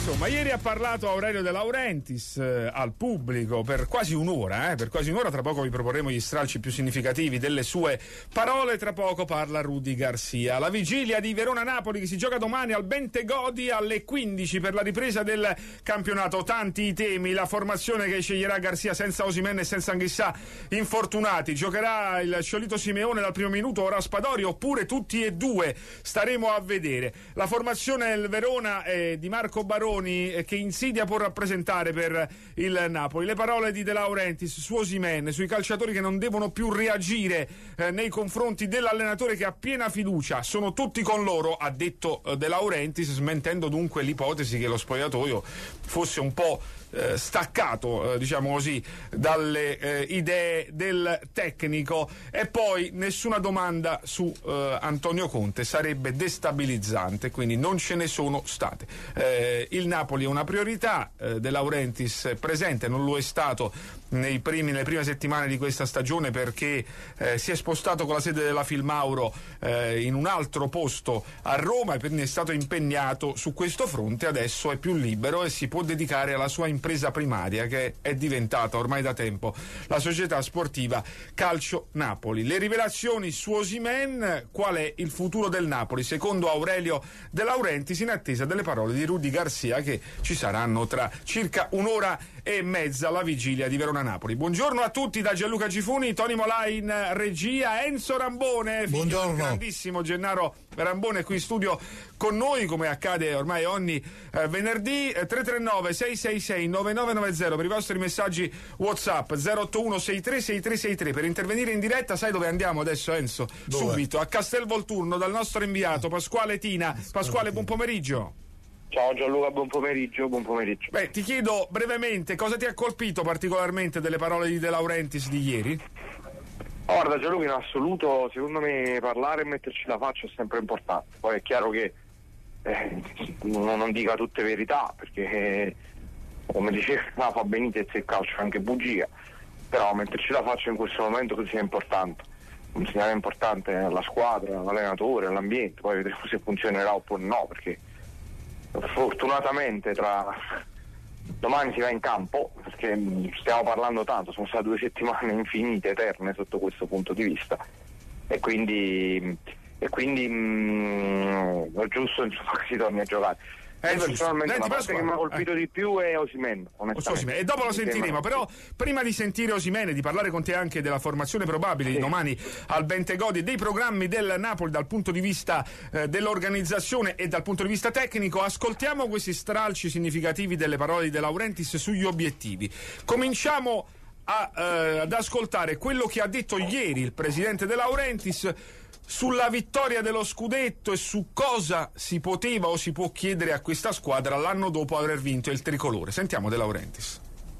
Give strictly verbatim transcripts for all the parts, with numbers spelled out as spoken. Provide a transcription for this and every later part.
Insomma, ieri ha parlato Aurelio De Laurentiis eh, al pubblico per quasi un'ora, eh, per quasi un'ora. Tra poco vi proporremo gli stralci più significativi delle sue parole. Tra poco parla Rudy Garcia. La vigilia di Verona-Napoli che si gioca domani al Bentegodi alle quindici per la ripresa del campionato. Tanti i temi, la formazione che sceglierà Garcia senza Osimhen e senza Anghissà infortunati. Giocherà il Ciolito Simeone dal primo minuto o Raspadori oppure tutti e due? Staremo a vedere. La formazione del Verona è di Marco Baroni. Che insidia può rappresentare per il Napoli? Le parole di De Laurentiis su Osimhen, sui calciatori che non devono più reagire eh, nei confronti dell'allenatore che ha piena fiducia, sono tutti con loro, ha detto eh, De Laurentiis, smentendo dunque l'ipotesi che lo spogliatoio fosse un po' eh, staccato, eh, diciamo così, dalle eh, idee del tecnico. E poi nessuna domanda su eh, Antonio Conte, sarebbe destabilizzante, quindi non ce ne sono state. Eh, il Napoli è una priorità, eh, De Laurentiis è presente, non lo è stato nei primi, nelle prime settimane di questa stagione perché eh, si è spostato con la sede della Filmauro eh, in un altro posto a Roma e quindi è stato impegnato su questo fronte. Adesso è più libero e si può dedicare alla sua impresa primaria, che è diventata ormai da tempo la società sportiva Calcio Napoli. Le rivelazioni su Osimhen, qual è il futuro del Napoli secondo Aurelio De Laurentiis, in attesa delle parole di Rudy Garcia che ci saranno tra circa un'ora e mezza alla vigilia di Verona-Napoli. Buongiorno a tutti da Gianluca Gifuni, Tony Molà in regia, Enzo Rambone, figlio del grandissimo Gennaro Rambone qui in studio con noi, come accade ormai ogni eh, venerdì. eh, tre tre nove sei sei sei nove nove nove zero per i vostri messaggi WhatsApp, zero otto uno sei tre sei tre sei tre per intervenire in diretta. Sai dove andiamo adesso, Enzo? Dove? Subito a Castelvolturno dal nostro inviato Pasquale Tina. Pasquale, buon pomeriggio. Ciao Gianluca, buon pomeriggio, buon pomeriggio. Beh, ti chiedo brevemente cosa ti ha colpito particolarmente delle parole di De Laurentiis di ieri? Guarda Gianluca, in assoluto secondo me parlare e metterci la faccia è sempre importante. Poi è chiaro che eh, non, non dica tutte verità, perché eh, come diceva Fa Benitez, il calcio è anche bugia, però metterci la faccia in questo momento così è importante. Un segnale importante alla squadra, all'allenatore, all'ambiente. Poi vedremo se funzionerà oppure no, perché fortunatamente tra domani si va in campo, perché stiamo parlando tanto, sono state due settimane infinite, eterne sotto questo punto di vista, e quindi e quindi mh, è giusto insomma che si torni a giocare. Eh, personalmente la parte che mi ha colpito eh. di più è Osimhen, onestamente. E dopo lo sentiremo, però prima di sentire Osimhen e di parlare con te anche della formazione probabile sì. di domani al Bentegodi e dei programmi del Napoli dal punto di vista eh, dell'organizzazione e dal punto di vista tecnico, ascoltiamo questi stralci significativi delle parole di De Laurentiis sugli obiettivi. Cominciamo a, eh, ad ascoltare quello che ha detto ieri il presidente De Laurentiis sulla vittoria dello scudetto e su cosa si poteva o si può chiedere a questa squadra l'anno dopo aver vinto il tricolore. Sentiamo De Laurentiis.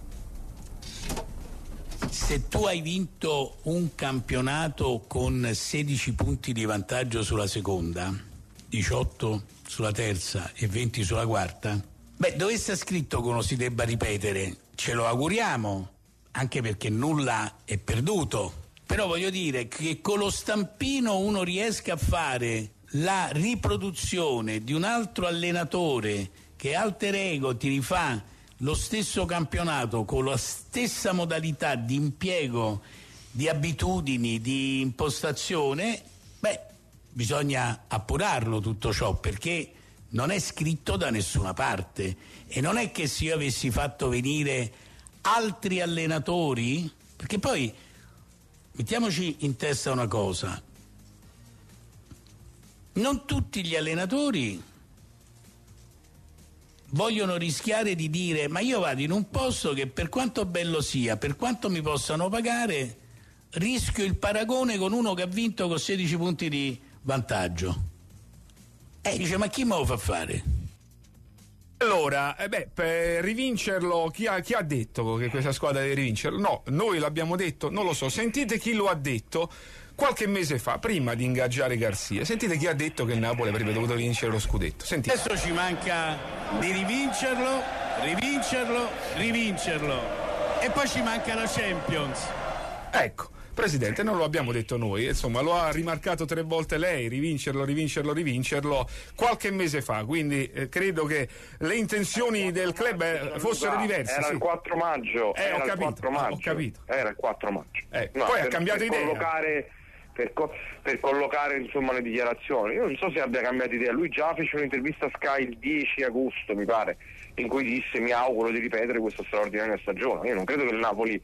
Se tu hai vinto un campionato con sedici punti di vantaggio sulla seconda, diciotto sulla terza e venti sulla quarta, beh, dove sta scritto che uno si debba ripetere? Ce lo auguriamo, anche perché nulla è perduto. Però voglio dire che con lo stampino uno riesca a fare la riproduzione di un altro allenatore che alter ego ti rifà lo stesso campionato con la stessa modalità di impiego, di abitudini, di impostazione, beh, bisogna appurarlo tutto ciò, perché non è scritto da nessuna parte. E non è che se io avessi fatto venire altri allenatori, perché poi mettiamoci in testa una cosa: non tutti gli allenatori vogliono rischiare di dire ma io vado in un posto che per quanto bello sia, per quanto mi possano pagare, rischio il paragone con uno che ha vinto con sedici punti di vantaggio. E dice ma chi me lo fa fare? Allora, eh beh, per rivincerlo, chi ha, chi ha detto che questa squadra deve rivincerlo? No, noi l'abbiamo detto, non lo so. Sentite chi lo ha detto qualche mese fa, prima di ingaggiare Garcia. Sentite chi ha detto che il Napoli avrebbe dovuto vincere lo scudetto. Sentite. Adesso ci manca di rivincerlo, rivincerlo, rivincerlo. E poi ci manca la Champions. Ecco. Presidente, non lo abbiamo detto noi, insomma lo ha rimarcato tre volte lei, rivincerlo, rivincerlo, rivincerlo qualche mese fa, quindi eh, credo che le intenzioni del club eh, fossero diverse. Era sì. il quattro maggio, eh, era ho il capito, quattro maggio, ho capito. Era il quattro maggio. Eh, no, poi per, ha cambiato per idea. Collocare, per, co- per collocare insomma le dichiarazioni. Io non so se abbia cambiato idea, lui già fece un'intervista a Sky il dieci agosto, mi pare, in cui disse: mi auguro di ripetere questa straordinaria stagione. Io non credo che il Napoli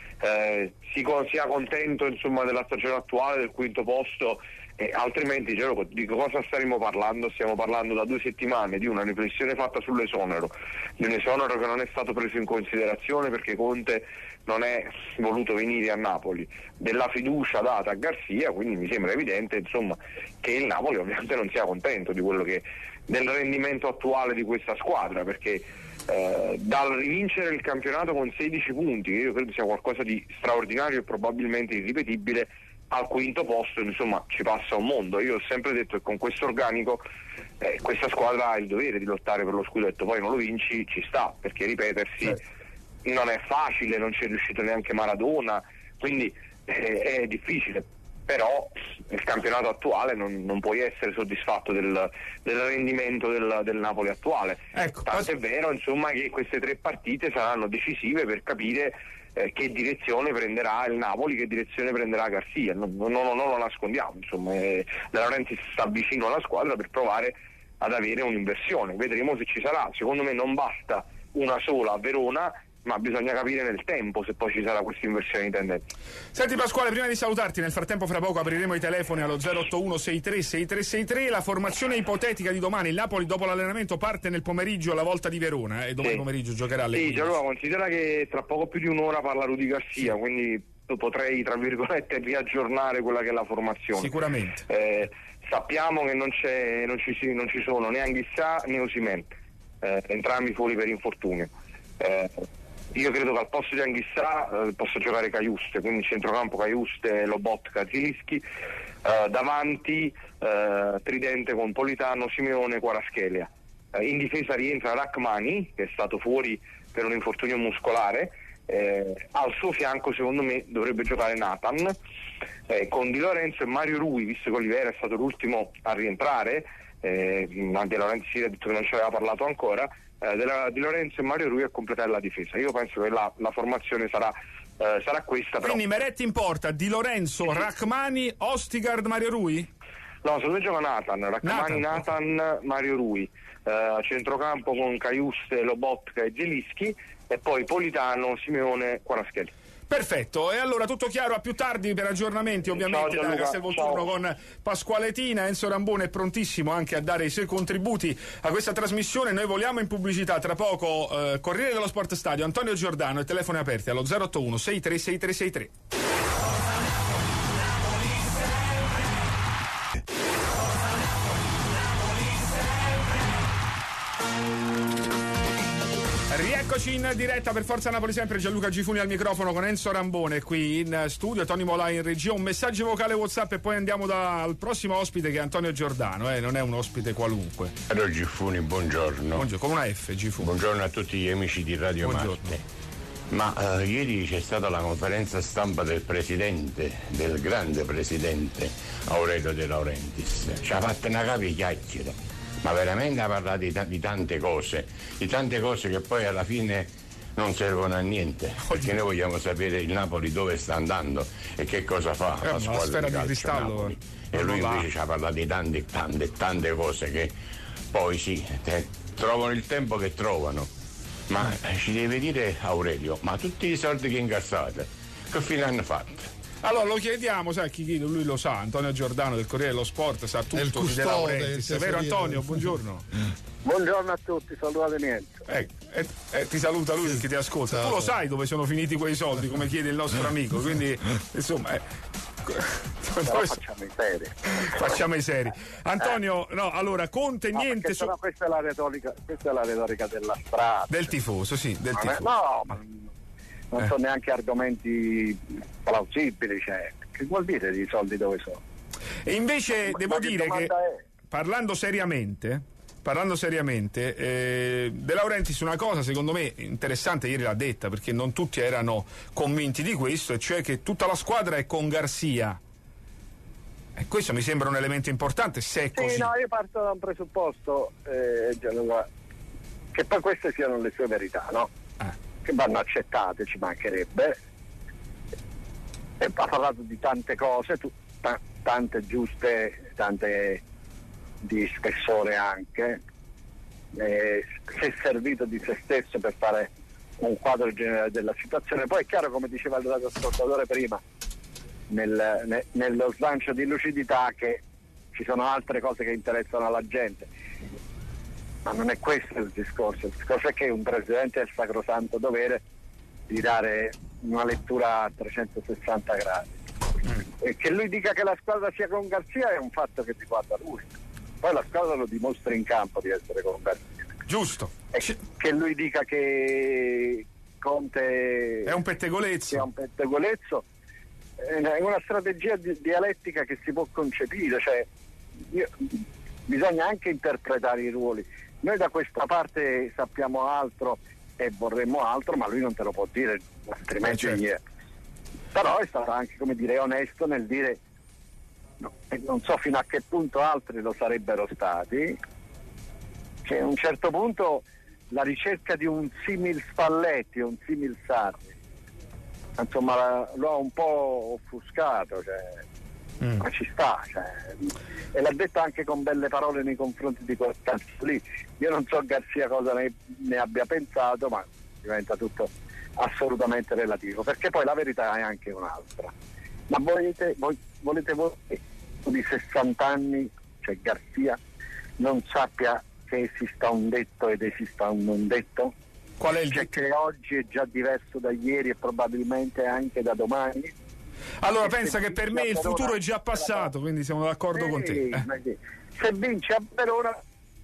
eh, si, sia contento insomma della stagione attuale, del quinto posto, eh, altrimenti cioè, di cosa staremo parlando? Stiamo parlando da due settimane di una riflessione fatta sull'esonero, di un esonero che non è stato preso in considerazione perché Conte non è voluto venire a Napoli, della fiducia data a Garcia, quindi mi sembra evidente insomma che il Napoli ovviamente non sia contento di quello che del rendimento attuale di questa squadra, perché eh, dal rivincere il campionato con sedici punti, che io credo sia qualcosa di straordinario e probabilmente irripetibile, al quinto posto insomma ci passa un mondo. Io ho sempre detto che con questo organico eh, questa squadra ha il dovere di lottare per lo scudetto, poi non lo vinci ci sta, perché ripetersi certo. non è facile, non c'è riuscito neanche Maradona, quindi eh, è difficile, però il campionato attuale non, non puoi essere soddisfatto del, del rendimento del, del Napoli attuale. Ecco, tanto è vero insomma che queste tre partite saranno decisive per capire eh, che direzione prenderà il Napoli, che direzione prenderà Garcia. Non, non, non lo nascondiamo, insomma, eh, De Laurentiis sta vicino alla squadra per provare ad avere un'inversione, vedremo se ci sarà. Secondo me non basta una sola a Verona, ma bisogna capire nel tempo se poi ci sarà questa inversione di tendenza. Senti Pasquale, prima di salutarti, nel frattempo fra poco apriremo i telefoni allo zero otto uno sei tre sei tre sei tre. La formazione ipotetica di domani: il Napoli dopo l'allenamento parte nel pomeriggio alla volta di Verona eh, e domani sì. pomeriggio giocherà alle sì, Gianluca, considera che tra poco più di un'ora parla Rudy Garcia, sì. quindi potrei tra virgolette riaggiornare quella che è la formazione. Sicuramente. Eh, sappiamo che non, c'è, non, ci, non ci sono né Anghissà né Osimhen, eh, entrambi fuori per infortunio. Eh, Io credo che al posto di Anghissà eh, possa giocare Cajuste, quindi centrocampo Cajuste, Lobotka, Zilischi, eh, davanti eh, tridente con Politano, Simeone, Kvaratskhelia. Eh, in difesa rientra Rachmani, che è stato fuori per un infortunio muscolare, eh, al suo fianco secondo me dovrebbe giocare Nathan, eh, con Di Lorenzo e Mario Rui, visto che Olivera è stato l'ultimo a rientrare, eh, Di Lorenzo si è detto che non ci aveva parlato ancora, Eh, della, Di Lorenzo e Mario Rui a completare la difesa. Io penso che la, la formazione sarà, eh, sarà questa. Quindi però. Meretti in porta, Di Lorenzo, sì. Rachmani, Ostigard, Mario Rui? No, secondo me gioca Nathan, Rachmani, Nathan, Nathan Mario Rui, eh, a centrocampo con Cajuste, Lobotka e Zilischi, e poi Politano, Simeone, Kvaratskhelia. Perfetto, e allora tutto chiaro, a più tardi per aggiornamenti ovviamente ciao, da Castelvolturno con Pasquale Tina. Enzo Rambone è prontissimo anche a dare i suoi contributi a questa trasmissione. Noi voliamo in pubblicità, tra poco eh, Corriere dello Sport Stadio, Antonio Giordano e telefoni aperti allo zero otto uno sei tre sei tre sei tre. Rieccoci in diretta per Forza Napoli sempre, Gianluca Gifuni al microfono con Enzo Rambone qui in studio, Tony Molà in regia. Un messaggio vocale WhatsApp e poi andiamo dal prossimo ospite che è Antonio Giordano, eh, non è un ospite qualunque. Allora Gifuni, buongiorno. Buongiorno, con una F, Gifuni. Buongiorno a tutti gli amici di Radio buongiorno. Marte. Ma eh, ieri c'è stata la conferenza stampa del presidente, del grande presidente Aurelio De Laurentiis. Ci ha fatto una capi chiacchiere. Ma veramente ha parlato di, t- di tante cose, di tante cose che poi alla fine non servono a niente, perché noi vogliamo sapere il Napoli dove sta andando e che cosa fa eh, la squadra sfera di calcio di cristallo Napoli. E lui invece ci ha parlato di tante, tante, tante cose che poi sì, te, trovano il tempo che trovano. Ma eh, ci deve dire Aurelio, ma tutti i soldi che incassate, che fine hanno fatto? Allora lo chiediamo, sai chi chiede? Lui lo sa, Antonio Giordano del Corriere dello Sport sa tutto di De Laurentiis. È vero Antonio? Buongiorno. Buongiorno a tutti, salutami Enzo. Eh, eh, eh, ti saluta lui che ti ascolta. Ciao. Tu lo sai dove sono finiti quei soldi, come chiede il nostro amico, quindi insomma eh, Però facciamo i seri. Facciamo i seri. Antonio, no, allora Conte no, niente su... questa è la retorica, questa è la retorica della strada. Del tifoso, sì, del no, tifoso. No, ma non eh. sono neanche argomenti plausibili, cioè, che vuol dire i soldi dove sono? E invece ma, devo ma dire che, è? parlando seriamente, parlando seriamente, eh, De Laurentiis una cosa secondo me interessante ieri l'ha detta, perché non tutti erano convinti di questo, e cioè che tutta la squadra è con Garcia. E questo mi sembra un elemento importante, se è così. Sì, no, io parto da un presupposto, eh, Gianluca, che poi queste siano le sue verità, no? Ah. Che vanno accettate, ci mancherebbe. E ha parlato di tante cose, tu, t- tante giuste, tante di spessore anche. Eh, si è servito di se stesso per fare un quadro generale della situazione. Poi è chiaro, come diceva il radioascoltatore prima, nel, ne, nello slancio di lucidità, che ci sono altre cose che interessano alla gente, ma non è questo il discorso. Il discorso è che un presidente ha il sacrosanto dovere di dare una lettura a trecentosessanta gradi, mm. e che lui dica che la squadra sia con Garcia è un fatto che riguarda lui, poi la squadra lo dimostra in campo di essere con Garcia, giusto, e che lui dica che Conte è un pettegolezzo, è un pettegolezzo è una strategia di- dialettica che si può concepire, cioè io, bisogna anche interpretare i ruoli. Noi da questa parte sappiamo altro e vorremmo altro, ma lui non te lo può dire, altrimenti eh, certo. Però è stato anche, come dire, onesto nel dire, no, non so fino a che punto altri lo sarebbero stati, che a un certo punto la ricerca di un simil Spalletti, un simil Sarri, insomma lo ha un po' offuscato, cioè, mm. ma ci sta, cioè, e l'ha detto anche con belle parole nei confronti di quel cazzo lì. Io non so Garcia cosa ne, ne abbia pensato, ma diventa tutto assolutamente relativo, perché poi la verità è anche un'altra. Ma volete voi, volete voi di sessanta anni, cioè Garcia, non sappia che esista un detto ed esista un non detto? Qual è il cioè detto? Che oggi è già diverso da ieri e probabilmente anche da domani? Allora e pensa che per me il Verona, futuro è già passato, quindi siamo d'accordo sì, con te. Eh. ma sì. Se vince a Verona,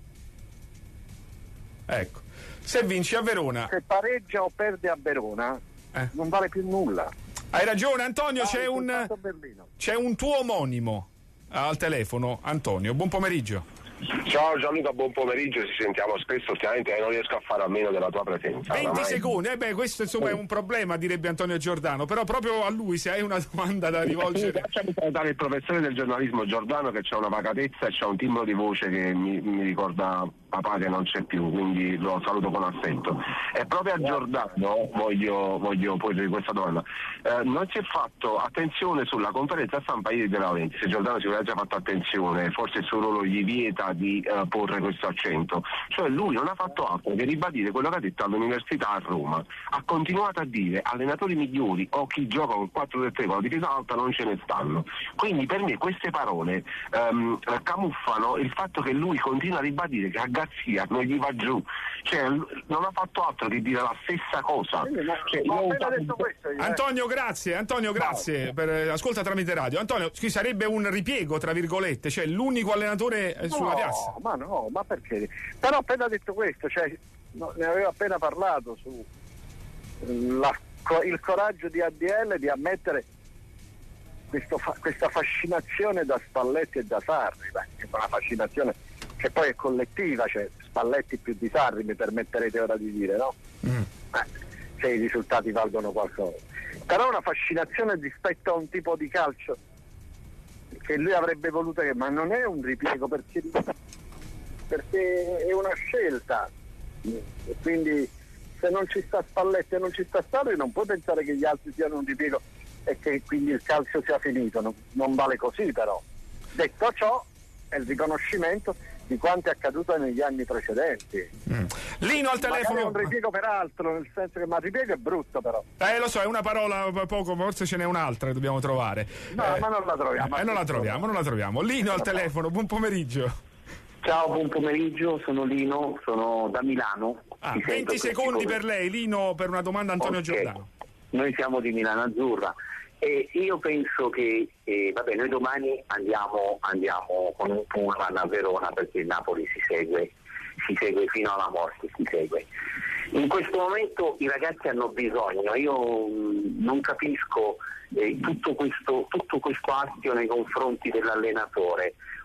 Ecco, se vinci a Verona, se pareggia o perde a Verona, eh. non vale più nulla. Hai ragione Antonio, Ah, c'è è un soltanto Berlino. c'è un tuo omonimo al telefono. Antonio, buon pomeriggio. Ciao Gianluca, buon pomeriggio, ci sentiamo spesso ultimamente e non riesco a fare a meno della tua presenza. venti oramai. secondi, eh beh, questo insomma è un problema, direbbe Antonio Giordano, però proprio a lui, se hai una domanda da rivolgere. Facciamo salutare il professore del giornalismo Giordano, che c'ha una pacatezza e c'ha un timbro di voce che mi, mi ricorda papà che non c'è più, quindi lo saluto con affetto. E proprio a Giordano voglio, voglio porre questa domanda. Eh, non si è fatto attenzione sulla conferenza stampa ieri De Laurentiis, se Giordano sicuramente ha fatto attenzione, forse il suo ruolo gli vieta di eh, porre questo accento, cioè lui non ha fatto altro che ribadire quello che ha detto all'università a Roma, ha continuato a dire allenatori migliori o chi gioca con quattro tre tre con la difesa alta non ce ne stanno, quindi per me queste parole ehm, camuffano il fatto che lui continua a ribadire che a Garcia non gli va giù, cioè non ha fatto altro che dire la stessa cosa. Cioè, Ma ho io- appena detto questo io, eh. Antonio, grazie, Antonio, grazie. Per, eh, ascolta tramite radio. Antonio, qui sarebbe un ripiego, tra virgolette, cioè l'unico allenatore eh, sulla no, piazza. ma no, ma perché? Però ho appena detto questo, cioè, no, ne avevo appena parlato su la, il coraggio di A D L di ammettere questo fa, questa fascinazione da Spalletti e da Sarri, beh, è una fascinazione che poi è collettiva, cioè Spalletti più di Sarri, mi permetterete ora di dire, no? Mm. Eh, se i risultati valgono qualcosa. Però una fascinazione rispetto a un tipo di calcio che lui avrebbe voluto, che, ma non è un ripiego, perché, perché è una scelta, e quindi se non ci sta Spalletti e non ci sta Sarri non puoi pensare che gli altri siano un ripiego e che quindi il calcio sia finito, non, non vale così. Però detto ciò è il riconoscimento di quanto è accaduto negli anni precedenti. Mm. Lino al Magari telefono. è un ripiego peraltro, nel senso che ma ripiego è brutto, però Eh, lo so, è una parola poco, forse ce n'è un'altra che dobbiamo trovare. no, eh, ma non la troviamo. eh, non la troviamo, non la troviamo. Lino al telefono, buon pomeriggio. Ciao, buon pomeriggio, sono Lino, sono da Milano. Ah, Ti sento venti secondi come- per lei, Lino, per una domanda a Antonio Ok. Giordano. Noi siamo di Milano Azzurra e io penso che eh, vabbè, noi domani andiamo, andiamo con un pullman a Verona, perché il Napoli si segue, si segue fino alla morte, si segue. In questo momento i ragazzi hanno bisogno, io mh, non capisco eh, tutto questo tutto questo astio nei confronti dell'allenatore.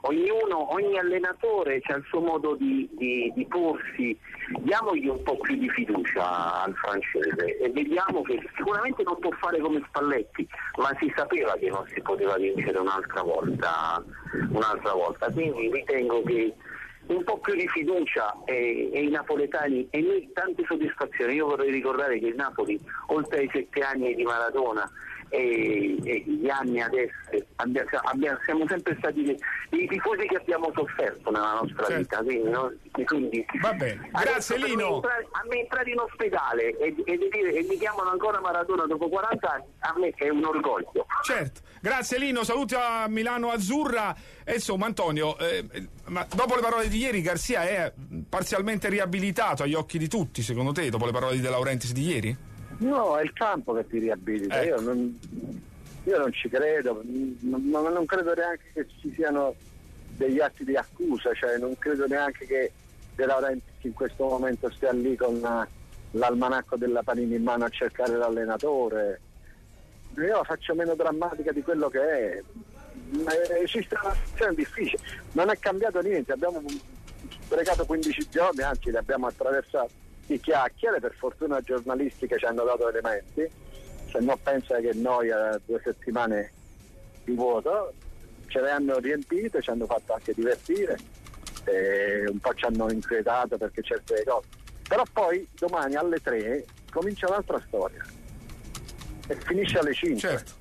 ognuno, ogni allenatore ha il suo modo di, di, di porsi, diamogli un po' più di fiducia al francese e vediamo che sicuramente non può fare come Spalletti, ma si sapeva che non si poteva vincere un'altra volta, un'altra volta. Quindi ritengo che un po' più di fiducia e, e i napoletani e noi tante soddisfazioni. Io vorrei ricordare che il Napoli, oltre ai sette anni di Maradona e, e gli anni adesso, abbia, abbia, siamo sempre stati dei, dei tifosi che abbiamo sofferto nella nostra certo. vita. Quindi, no? quindi va bene, grazie Lino. Entrare, a me entrare in ospedale e, e, dire, e mi chiamano ancora Maradona dopo quaranta anni, a me è un orgoglio. Certo, grazie Lino, saluti a Milano Azzurra. E insomma Antonio, eh, ma dopo le parole di ieri Garcia è parzialmente riabilitato agli occhi di tutti, secondo te, dopo le parole di De Laurentiis di ieri? No, è il campo che ti riabilita. Ecco. Io, non, io non ci credo, ma non, non credo neanche che ci siano degli atti di accusa, cioè non credo neanche che De Laurentiis in questo momento stia lì con la, l'almanacco della Panini in mano a cercare l'allenatore. Io la faccio meno drammatica di quello che è. Esiste una situazione difficile, non è cambiato niente, abbiamo sprecato quindici giorni, anzi li abbiamo attraversati di chiacchiere, per fortuna giornalistiche ci hanno dato elementi, se no pensa che noi a due settimane di vuoto ce le hanno riempite, ci hanno fatto anche divertire, e un po' ci hanno inquietato perché certe cose, però poi domani alle tre comincia un'altra storia e finisce alle cinque. Certo.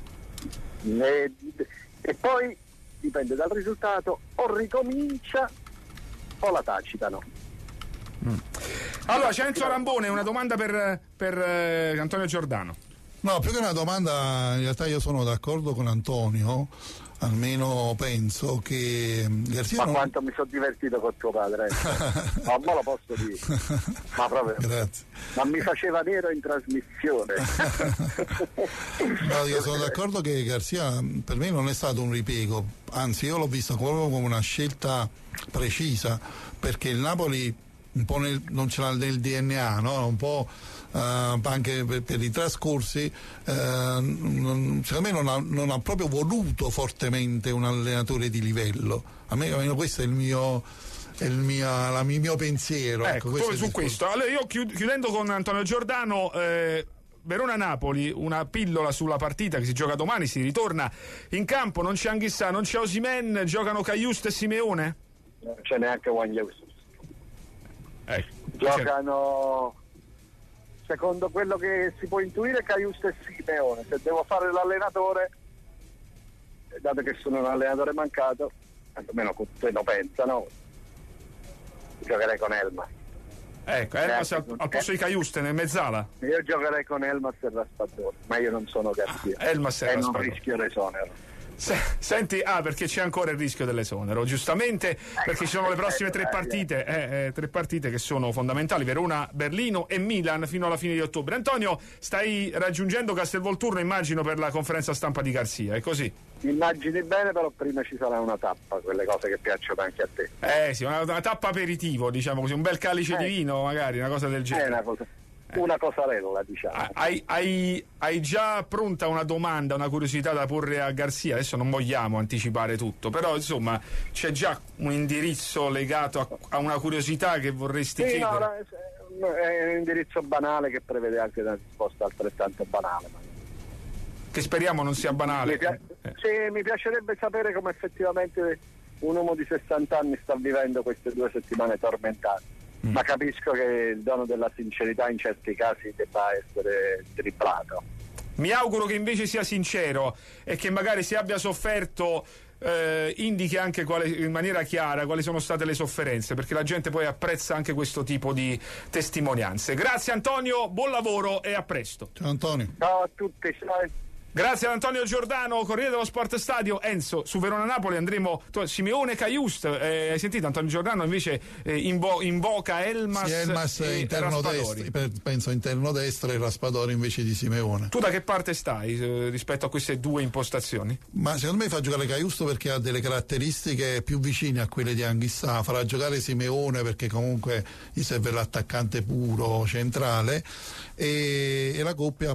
E, e poi dipende dal risultato, o ricomincia o la tacitano. Mm. Allora c'è Enzo Rambone, una domanda per, per eh, Antonio Giordano. No, più che una domanda, in realtà io sono d'accordo con Antonio, almeno penso che Garcia ma non... quanto mi sono divertito con tuo padre, ma me lo posso dire, ma proprio grazie, ma mi faceva nero in trasmissione. No, io sono d'accordo che Garcia per me non è stato un ripiego, anzi io l'ho visto proprio come una scelta precisa, perché il Napoli un po' nel, non ce l'ha nel D N A, no? Un po' Uh, anche per, per i trascorsi, uh, non, secondo me non ha, non ha proprio voluto fortemente un allenatore di livello. A me almeno questo è il mio, è il mio, la, il mio pensiero. Ecco, ecco proprio su questo. Allora io chiudendo con Antonio Giordano, eh, Verona-Napoli, una pillola sulla partita che si gioca domani, si ritorna in campo, non c'è Anghissà, non c'è Osimhen, giocano Cajuste e Simeone? Non c'è neanche Juan Jesus. Ecco, giocano... Secondo quello che si può intuire, Cajuste e Simeone. Se devo fare l'allenatore, dato che sono un allenatore mancato, almeno lo pensano, giocherei con Elmas. Ecco, Elmas al, al posto di Cajuste nel mezzala? Io giocherei con Elmas e Raspadori, ma io non sono Garcia. Ah, Elmas e, e Raspadori. non rischio l'esonero. Senti, ah, perché c'è ancora il rischio dell'esonero, giustamente, perché ci sono le prossime tre partite, eh, eh, tre partite che sono fondamentali: Verona, Berlino e Milan fino alla fine di ottobre. Antonio, stai raggiungendo Castelvolturno, immagino, per la conferenza stampa di Garcia, è così? Immagini bene, però prima ci sarà una tappa, quelle cose che piacciono anche a te. Eh sì, una, una tappa aperitivo, diciamo così, un bel calice eh. di vino, magari, una cosa del genere. È una cosa. Una cosarella, diciamo. Hai, hai, hai già pronta una domanda, una curiosità da porre a Garcia? Adesso non vogliamo anticipare tutto, però insomma c'è già un indirizzo legato a, a una curiosità che vorresti sì, chiedere? No, è un indirizzo banale che prevede anche una risposta altrettanto banale. Che speriamo non sia banale. Mi pia- eh. Sì, mi piacerebbe sapere come effettivamente un uomo di sessanta anni sta vivendo queste due settimane tormentate. Mm. Ma capisco che il dono della sincerità in certi casi debba essere triplato. Mi auguro che invece sia sincero e che magari se abbia sofferto eh, indichi anche quale, in maniera chiara quali sono state le sofferenze, perché la gente poi apprezza anche questo tipo di testimonianze. Grazie Antonio, buon lavoro e a presto. Ciao Antonio. Ciao a tutti, ciao. Grazie ad Antonio Giordano, Corriere dello Sport Stadio. Enzo, su Verona-Napoli andremo Simeone Cajuste, eh, hai sentito Antonio Giordano invece eh, invo- invoca Elmas, sì, Elmas e interno Raspadori. Destro, penso interno destro e Raspadori invece di Simeone. Tu da che parte stai eh, rispetto a queste due impostazioni? Ma secondo me fa giocare Cajuste perché ha delle caratteristiche più vicine a quelle di Anghissà, farà giocare Simeone perché comunque gli serve l'attaccante puro centrale e, e la coppia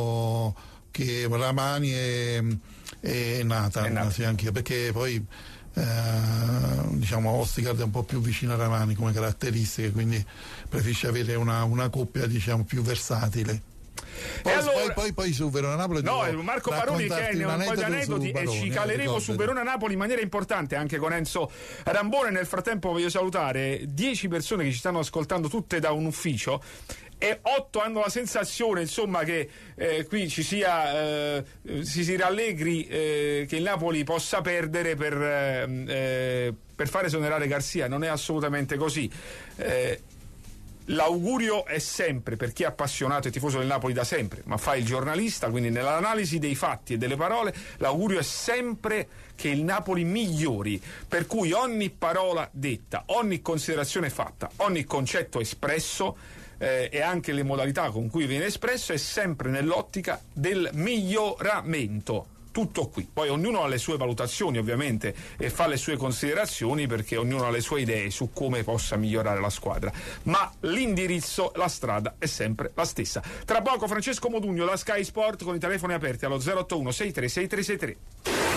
penso che Ramani e, e Nathan, Nathan. sì, anche perché poi eh, diciamo Ostigard è un po' più vicino a Ramani come caratteristiche, quindi preferisce avere una, una coppia diciamo più versatile. Poi, allora, poi, poi, poi su Verona Napoli no, Marco Baroni che è un, un po' di aneddoti e ci caleremo su Verona Napoli in maniera importante anche con Enzo Rambone. Nel frattempo voglio salutare dieci persone che ci stanno ascoltando tutte da un ufficio e otto hanno la sensazione insomma che eh, qui ci sia eh, si si rallegri eh, che il Napoli possa perdere per, eh, per fare esonerare Garcia. Non è assolutamente così. eh, L'augurio è sempre, per chi è appassionato e tifoso del Napoli da sempre, ma fa il giornalista, quindi nell'analisi dei fatti e delle parole, l'augurio è sempre che il Napoli migliori, per cui ogni parola detta, ogni considerazione fatta, ogni concetto espresso eh, e anche le modalità con cui viene espresso è sempre nell'ottica del miglioramento. Tutto qui. Poi ognuno ha le sue valutazioni ovviamente e fa le sue considerazioni perché ognuno ha le sue idee su come possa migliorare la squadra, ma l'indirizzo, la strada è sempre la stessa. Tra poco Francesco Modugno da Sky Sport con i telefoni aperti allo zero otto uno sei tre sei tre sei tre.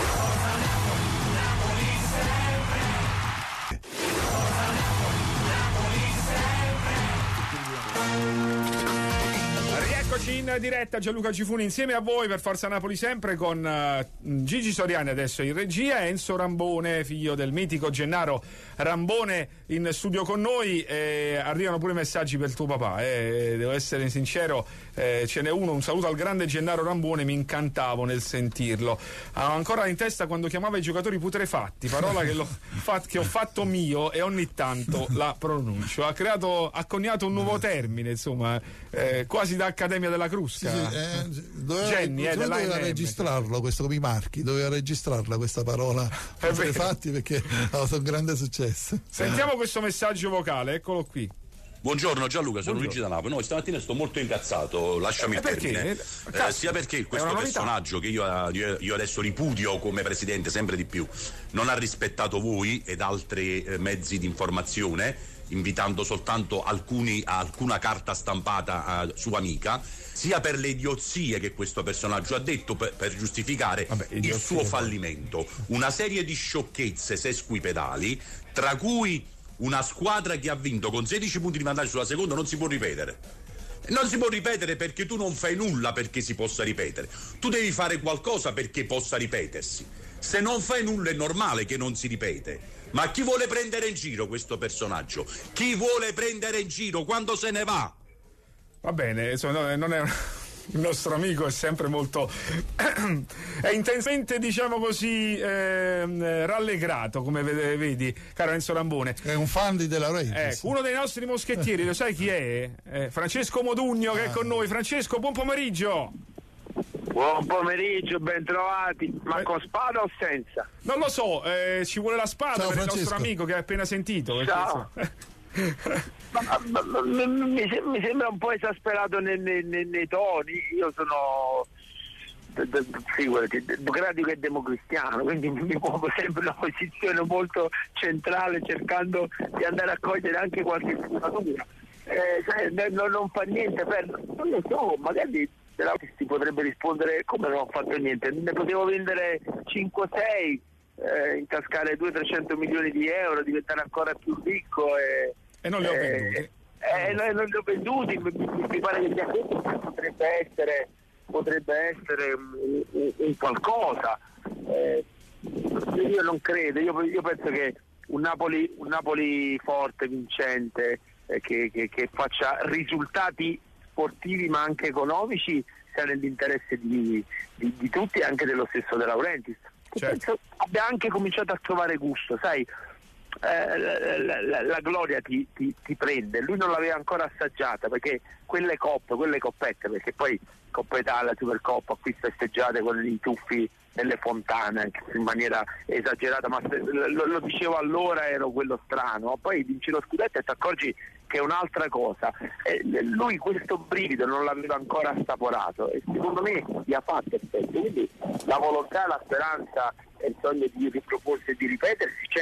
In diretta Gianluca Gifuni insieme a voi per Forza Napoli sempre con uh, Gigi Soriani adesso in regia, Enzo Rambone figlio del mitico Gennaro Rambone in studio con noi. eh, arrivano pure messaggi per tuo papà, eh, devo essere sincero, eh, ce n'è uno, un saluto al grande Gennaro Rambone, mi incantavo nel sentirlo, ho ancora in testa quando chiamava i giocatori putrefatti, parola che, l'ho fat- che ho fatto mio e ogni tanto la pronuncio. Ha creato, ha coniato un nuovo termine insomma, eh, quasi da Accademia della Crusca. Sì, sì, eh, doveva, Genny, eh, doveva registrarlo questo come i marchi, doveva registrarla questa parola putrefatti perché ha avuto un grande successo. Sentiamo questo messaggio vocale, eccolo qui. Buongiorno Gianluca, sono Buongiorno. Luigi da Napoli. No, stamattina sto molto incazzato, lasciami Eh, il termine. perché? Eh, sia perché questo una novità. personaggio che io, io, io adesso ripudio come presidente sempre di più, non ha rispettato voi ed altri eh, mezzi di informazione, invitando soltanto alcuni a alcuna carta stampata uh, sua amica, sia per le idiozie che questo personaggio ha detto per, per giustificare Vabbè, il idiozie, suo fallimento. Una serie di sciocchezze sesquipedali, tra cui una squadra che ha vinto con sedici punti di vantaggio sulla seconda non si può ripetere. Non si può ripetere perché tu non fai nulla perché si possa ripetere. Tu devi fare qualcosa perché possa ripetersi. Se non fai nulla è normale che non si ripete. Ma chi vuole prendere in giro questo personaggio? Chi vuole prendere in giro quando se ne va? Va bene, insomma, non è il nostro amico è sempre molto è intensamente, diciamo così, eh, rallegrato, come vedi, caro Enzo Rambone. È un fan di De Laurentiis. Ecco, uno dei nostri moschettieri, lo sai chi è? Eh, Francesco Modugno, che è con noi. Francesco, buon pomeriggio. Buon pomeriggio, ben trovati. Ma con spada o senza? Non lo so, eh, ci vuole la spada. Ciao, per Francesco. il nostro amico che hai appena sentito. Ciao. ma, ma, ma, mi, mi sembra un po' esasperato nei, nei, nei toni. Io sono figurati, democratico e democristiano, quindi mi muovo sempre in una posizione molto centrale, cercando di andare a cogliere anche qualche sfumatura. Eh, cioè, non, non fa niente per, non lo so, magari si potrebbe rispondere come non ho fatto niente, ne potevo vendere cinque sei, eh, intascare duecento trecento milioni di euro, diventare ancora più ricco e, e non li ho eh, venduti. Eh, non, non li ho venduti, mi, mi pare che questo potrebbe essere potrebbe essere un, un, un qualcosa. Eh, io non credo, io, io penso che un Napoli, un Napoli forte, vincente, eh, che, che, che faccia risultati sportivi ma anche economici sia nell'interesse di, di, di tutti e anche dello stesso De Laurentiis. Certo. Penso abbia anche cominciato a trovare gusto, sai, eh, la, la, la, la gloria ti, ti, ti prende, lui non l'aveva ancora assaggiata perché quelle coppe, quelle coppette, perché poi Coppa Italia, Supercoppa qui festeggiate con gli tuffi nelle fontane anche in maniera esagerata, ma se, lo, lo dicevo allora, ero quello strano, poi vinci lo scudetto e ti accorgi che è un'altra cosa. Eh, lui questo brivido non l'aveva ancora assaporato e secondo me gli ha fatto effetto, quindi la volontà, la speranza e il sogno di riproporsi e di ripetersi c'è,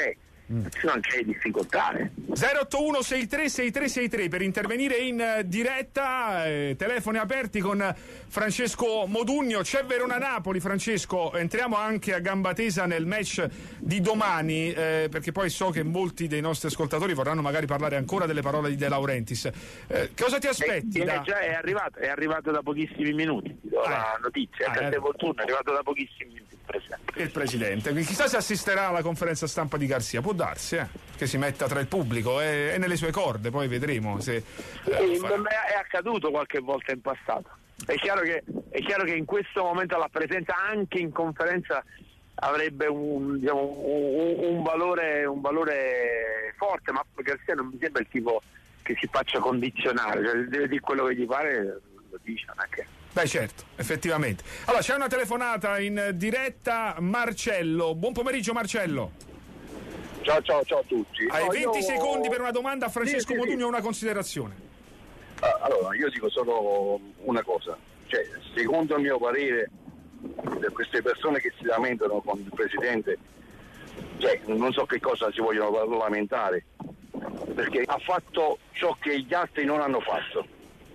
Mm. Ci sono anche difficoltà. Eh. zero otto uno sei tre sei tre sei tre per intervenire in diretta, eh, telefoni aperti con Francesco Modugno. C'è Verona-Napoli, Francesco, entriamo anche a gamba tesa nel match di domani, eh, perché poi so che molti dei nostri ascoltatori vorranno magari parlare ancora delle parole di De Laurentiis. Eh, cosa ti aspetti? Eh, da... già è arrivato, è arrivato da pochissimi minuti, ti do ah, la notizia, ah, è fortuna, è arrivato da pochissimi minuti il Presidente. Il Presidente, chissà se assisterà alla conferenza stampa di Garcia, può darsi, eh, che si metta tra il pubblico e, e nelle sue corde, poi vedremo se... Eh, sì, è accaduto qualche volta in passato. È chiaro che, è chiaro che in questo momento la presenza anche in conferenza avrebbe un, diciamo, un, un, valore, un valore forte, ma Garcia non mi sembra il tipo che si faccia condizionare, cioè, deve dire quello che gli pare, lo dice, non è che... Beh certo, effettivamente. Allora c'è una telefonata in diretta, Marcello. Buon pomeriggio Marcello. Ciao ciao ciao a tutti. Hai no, venti io... secondi per una domanda a Francesco sì, sì, Modugno e sì. una considerazione. Allora, io dico solo una cosa, cioè, secondo il mio parere, per queste persone che si lamentano con il Presidente, cioè, non so che cosa si vogliono lamentare, perché ha fatto ciò che gli altri non hanno fatto.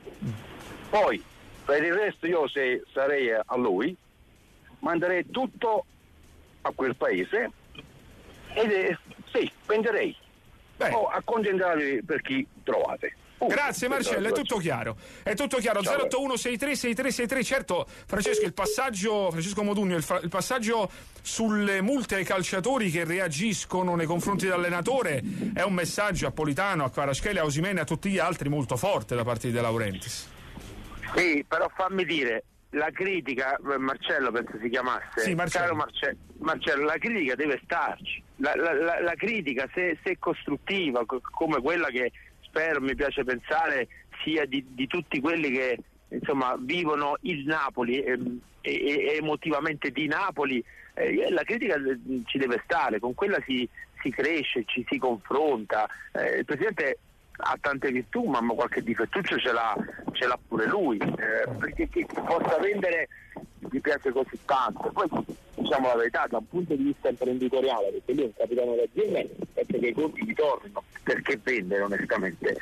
Poi, per il resto io se sarei a lui, manderei tutto a quel paese ed è, sì, venderei. Beh. O accontentarvi per chi trovate. Uh, Grazie Marcello, è tutto chiaro. È tutto chiaro. zero otto uno sei tre sei tre sei tre. Certo, Francesco, il passaggio, Francesco Modugno, il, fa, il passaggio sulle multe ai calciatori che reagiscono nei confronti dell'allenatore è un messaggio a Politano, a Kvaratskhelia, a Osimhen e a tutti gli altri molto forte da parte di De Laurentiis. Sì, però fammi dire, la critica, Marcello penso si chiamasse, sì, Marcello. Caro Marce- Marcello, la critica deve starci. La, la, la, la critica, se, se costruttiva, come quella che spero, mi piace pensare, sia di, di tutti quelli che insomma vivono il Napoli e, e, e emotivamente di Napoli, eh, la critica ci deve stare, con quella si, si cresce, ci si confronta. Eh, il Presidente ha tante virtù, ma qualche difettuccio ce l'ha, ce l'ha pure lui, eh, perché che possa vendere gli piace così tanto. Poi diciamo la verità, da un punto di vista imprenditoriale, perché lui è un capitano d'azienda, penso che i conti gli tornino, perché vendere onestamente.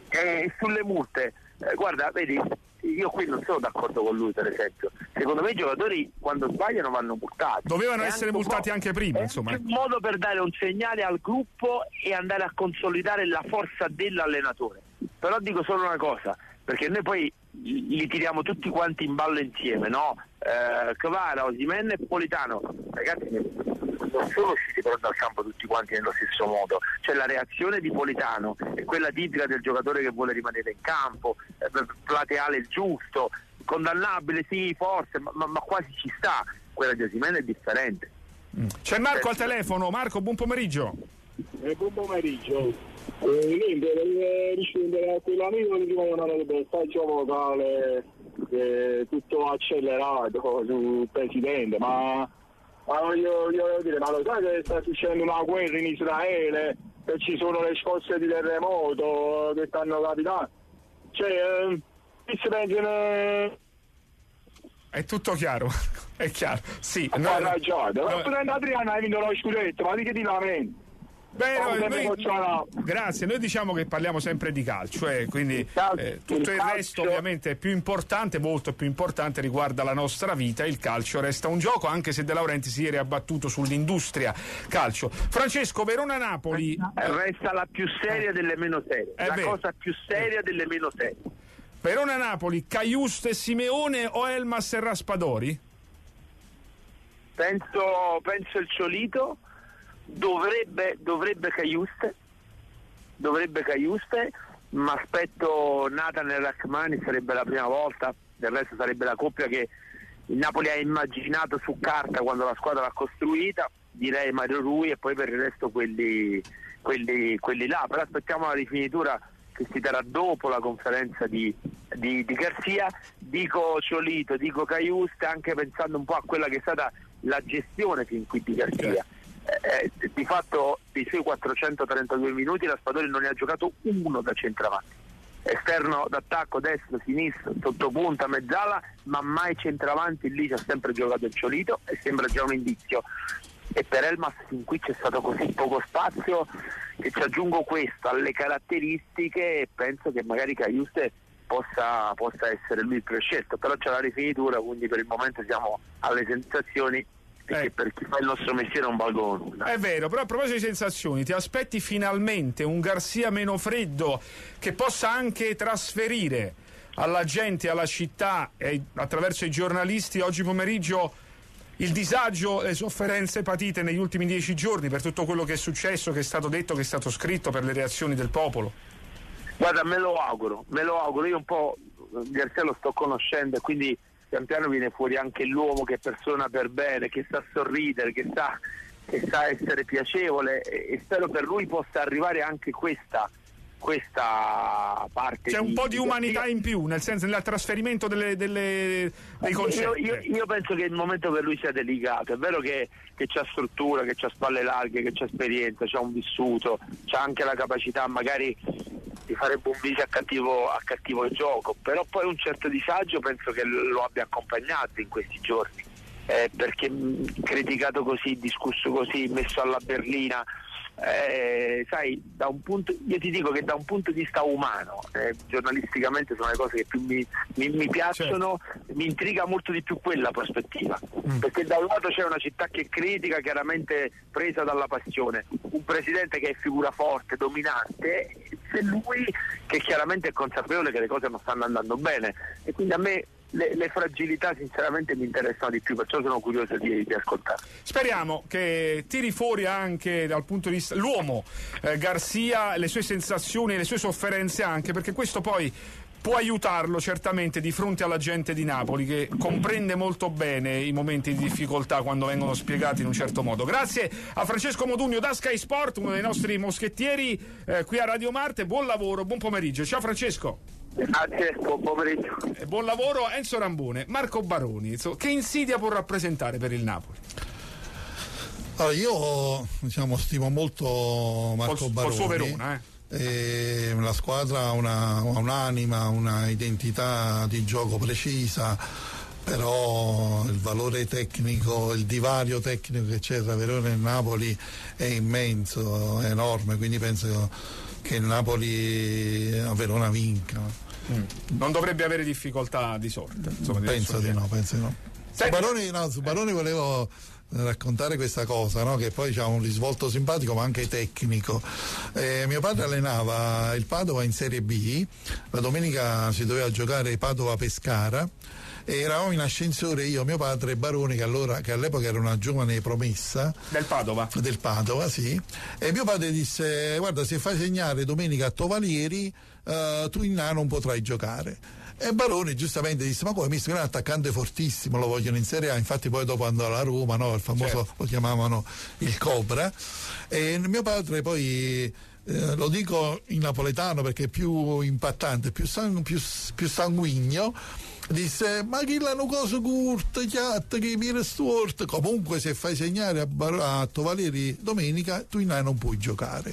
E sulle multe, eh, guarda, vedi, io qui non sono d'accordo con lui, per esempio. Secondo me i giocatori quando sbagliano vanno multati. Dovevano è essere anche multati anche prima, è insomma. È un modo per dare un segnale al gruppo e andare a consolidare la forza dell'allenatore. Però dico solo una cosa, perché noi poi li tiriamo tutti quanti in ballo insieme, no? Eh, Kvara, Osimhen e Politano, ragazzi, non sono usciti però dal campo tutti quanti nello stesso modo. Cioè la reazione di Politano è quella tipica del giocatore che vuole rimanere in campo, eh, plateale il giusto, condannabile sì forse, ma, ma, ma quasi ci sta. Quella di Osimhen è differente. Mm. C'è Marco al telefono. Marco, buon pomeriggio. Eh, buon pomeriggio. Eh, niente, per rispondere a quell'amico che diceva del messaggio vocale, eh, tutto accelerato sul Presidente, ma, ma voglio, voglio dire, ma lo sai che sta succedendo una guerra in Israele, che ci sono le scosse di terremoto che stanno capitando? Cioè, eh, chi si pensano... È tutto chiaro, è chiaro, sì. Ha no, ragione, no, ma per Adriano hai vinto lo scudetto, ma di che ti lamenti? Beh, no, noi, grazie, noi diciamo che parliamo sempre di calcio, eh, quindi eh, tutto il resto ovviamente è più importante, molto più importante, riguarda la nostra vita. Il calcio resta un gioco, anche se De Laurentiis ieri ha battuto sull'industria calcio. Francesco, Verona-Napoli resta la più seria delle meno serie, la vero. cosa più seria delle meno serie. Verona-Napoli, Caiuste e Simeone o Elmas e Raspadori? Penso, penso il Ciolito. Dovrebbe, dovrebbe Caiuste, dovrebbe Caiuste, ma aspetto Nathan e Rachmani, sarebbe la prima volta, del resto sarebbe la coppia che il Napoli ha immaginato su carta quando la squadra l'ha costruita, direi Mario Rui e poi per il resto quelli, quelli, quelli là, però aspettiamo la rifinitura che si darà dopo la conferenza di, di, di Garcia. Dico Ciolito, dico Caiuste, anche pensando un po' a quella che è stata la gestione fin qui di Garcia. Eh, di fatto dei suoi quattrocentotrentadue minuti Raspadori non ne ha giocato uno da centravanti, esterno d'attacco, destro, sinistro, sottopunta, mezzala, ma mai centravanti. Lì c'ha sempre giocato il Ciolito e sembra già un indizio e per Elmas fin qui c'è stato così poco spazio che ci aggiungo questo alle caratteristiche e penso che magari Cajuste possa, possa essere lui il prescelto, però c'è la rifinitura, quindi per il momento siamo alle sensazioni perché eh. per chi fa il nostro mestiere non valgono nulla. È vero, però a proposito di sensazioni, ti aspetti finalmente un Garcia meno freddo che possa anche trasferire alla gente, alla città e attraverso i giornalisti oggi pomeriggio il disagio e le sofferenze patite negli ultimi dieci giorni per tutto quello che è successo, che è stato detto, che è stato scritto, per le reazioni del popolo? Guarda, me lo auguro, me lo auguro, io un po' Garcia lo sto conoscendo e quindi pian piano viene fuori anche l'uomo che è persona per bene, che sa sorridere, che sa, che sa essere piacevole e, e spero per lui possa arrivare anche questa questa parte. C'è un di, po' di umanità io, in più, nel senso nel trasferimento delle, delle, dei concetti. Io, io, io penso che il momento per lui sia delicato, è vero che, che c'ha struttura, che c'ha spalle larghe, che c'ha esperienza, c'ha un vissuto, c'ha anche la capacità magari di fare buon viso a cattivo, a cattivo gioco, però poi un certo disagio penso che lo abbia accompagnato in questi giorni, eh, perché mh, criticato così, discusso così, messo alla berlina. Eh, sai, da un punto, io ti dico che da un punto di vista umano, eh, giornalisticamente sono le cose che più mi, mi, mi piacciono, certo. Mi intriga molto di più quella prospettiva, mm. perché da un lato c'è una città che critica, chiaramente presa dalla passione, un presidente che è figura forte, dominante, c'è lui che chiaramente è consapevole che le cose non stanno andando bene e quindi a me Le, le fragilità sinceramente mi interessano di più, perciò sono curioso di, di ascoltare. Speriamo che tiri fuori anche dal punto di vista l'uomo eh, Garcia, le sue sensazioni e le sue sofferenze anche, perché questo poi può aiutarlo certamente di fronte alla gente di Napoli che comprende molto bene i momenti di difficoltà quando vengono spiegati in un certo modo. Grazie a Francesco Modugno da Sky Sport, uno dei nostri moschettieri eh, qui a Radio Marte, buon lavoro, buon pomeriggio. Ciao Francesco. Grazie, buon pomeriggio. E buon lavoro a Enzo Rambone. Marco Baroni, che insidia può rappresentare per il Napoli? Allora, io diciamo stimo molto Marco col, Baroni. Col suo Verona, eh. E la squadra ha una, un'anima, una identità di gioco precisa, però il valore tecnico, il divario tecnico che c'è tra Verona e Napoli è immenso, è enorme, quindi penso che il Napoli a Verona vinca. Mm. Non dovrebbe avere difficoltà di sorta, insomma, di penso di no, penso di no. Su Baroni, no, su Baroni volevo raccontare questa cosa, no? Che poi c'ha un risvolto simpatico ma anche tecnico. Eh, mio padre allenava il Padova in Serie B, la domenica si doveva giocare Padova-Pescara e eravamo in ascensore io, mio padre e Baroni, che, allora, che all'epoca era una giovane promessa del Padova, del Padova sì. E mio padre disse: guarda, se fai segnare domenica a Tovalieri uh, tu in là non potrai giocare. E Baroni giustamente disse: ma come, mister, è un attaccante fortissimo, lo vogliono in Serie A. Infatti poi dopo andò alla Roma, no? Il famoso, certo. Lo chiamavano il Cobra. E mio padre poi eh, lo dico in napoletano perché è più impattante, più, sang- più, più sanguigno, disse: ma chi l'hanno cosa curta, chiatta, che mi restuort. Comunque se fai segnare a, Bar- a Tovalieri domenica tu in là non puoi giocare.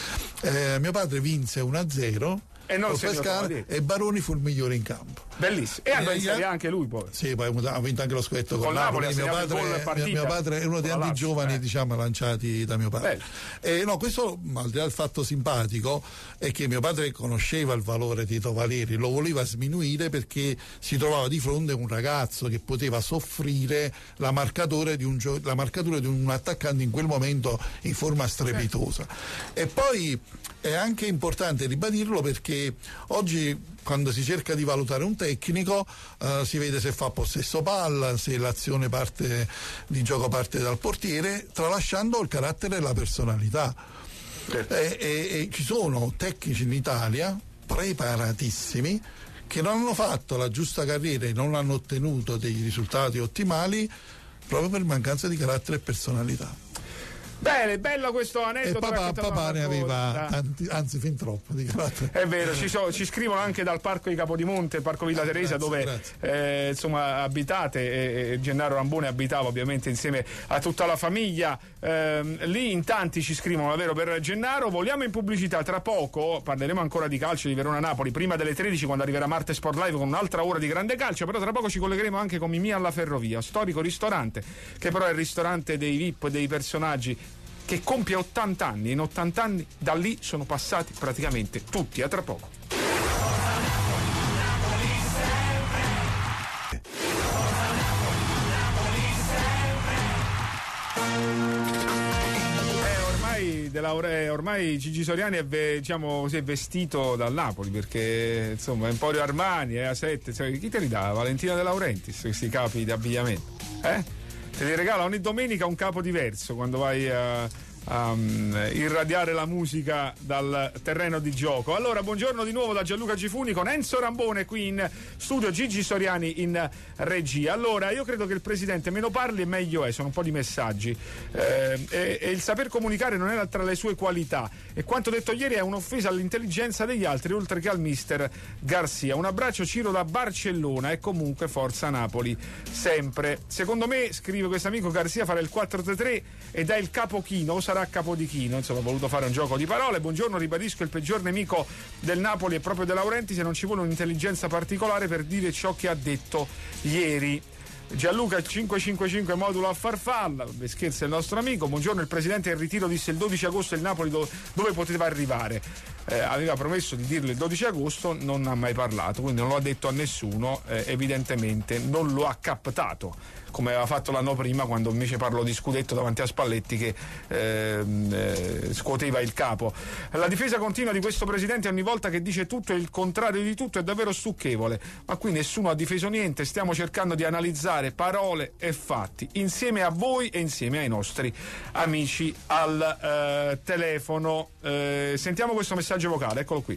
Eh, mio padre vinse uno a zero e, non Pescara, e Baroni fu il migliore in campo. Bellissimo. E andò in Serie A anche lui poi. Sì, poi ha vinto anche lo scudetto con, con Napoli. Napoli. Mio padre, mio padre è uno degli anni giovani, eh. diciamo, lanciati da mio padre. E no, questo, al di là del fatto simpatico, è che mio padre conosceva il valore di Tovalieri, lo voleva sminuire perché si trovava di fronte a un ragazzo che poteva soffrire la marcatura di un, gio- la marcatura di un attaccante in quel momento in forma strepitosa. Eh. E poi è anche importante ribadirlo perché oggi, quando si cerca di valutare un tecnico, uh, si vede se fa possesso palla, se l'azione parte di gioco parte dal portiere, tralasciando il carattere e la personalità. Certo. E, e, e ci sono tecnici in Italia preparatissimi che non hanno fatto la giusta carriera e non hanno ottenuto dei risultati ottimali proprio per mancanza di carattere e personalità. Bene, bello questo aneddoto. E papà, papà ne aveva tanti, anzi fin troppo di carattere. È vero, ci, so, ci scrivono anche dal Parco di Capodimonte, il Parco Villa Teresa, grazie, dove eh, insomma abitate, e, e Gennaro Rambone abitava ovviamente insieme a tutta la famiglia. Eh, lì in tanti ci scrivono, davvero, per Gennaro. Vogliamo in pubblicità, tra poco parleremo ancora di calcio di Verona-Napoli, prima delle tredici, quando arriverà Marte Sport Live con un'altra ora di grande calcio, però tra poco ci collegheremo anche con Mimì alla Ferrovia, storico ristorante, che però è il ristorante dei V I P, dei personaggi, che compie ottanta anni, in ottanta anni da lì sono passati praticamente tutti. A tra poco. Della, ormai Gigi Soriani è, diciamo, si è vestito dal Napoli, perché insomma Emporio Armani è A sette, cioè, chi te li dà? Valentina De Laurentiis questi capi di abbigliamento, eh? Te li regala ogni domenica un capo diverso quando vai a a um, irradiare la musica dal terreno di gioco. Allora, buongiorno di nuovo da Gianluca Gifuni con Enzo Rambone qui in studio, Gigi Soriani in regia. Allora, io credo che il presidente meno parli e meglio è, sono un po' di messaggi, eh, e, e il saper comunicare non era tra le sue qualità, e quanto detto ieri è un'offesa all'intelligenza degli altri oltre che al mister Garcia. Un abbraccio Ciro da Barcellona e comunque forza Napoli sempre. Secondo me, scrive questo amico, Garcia farà il quattro tre tre ed è il capochino, sarà capodichino, insomma, ha voluto fare un gioco di parole. Buongiorno, ribadisco, il peggior nemico del Napoli è proprio De Laurentiis, se non ci vuole un'intelligenza particolare per dire ciò che ha detto ieri. Gianluca cinque cinque cinque modulo a farfalla, beh, scherza il nostro amico. Buongiorno, il presidente in ritiro disse il dodici agosto il Napoli do, dove poteva arrivare, eh, aveva promesso di dirlo il dodici agosto, non ha mai parlato, quindi non lo ha detto a nessuno, eh, evidentemente non lo ha captato, come aveva fatto l'anno prima quando invece parlò di scudetto davanti a Spalletti che eh, eh, scuoteva il capo. La difesa continua di questo presidente ogni volta che dice tutto e il contrario di tutto è davvero stucchevole, ma qui nessuno ha difeso niente, stiamo cercando di analizzare parole e fatti insieme a voi e insieme ai nostri amici al eh, telefono. Eh, sentiamo questo messaggio vocale, eccolo qui.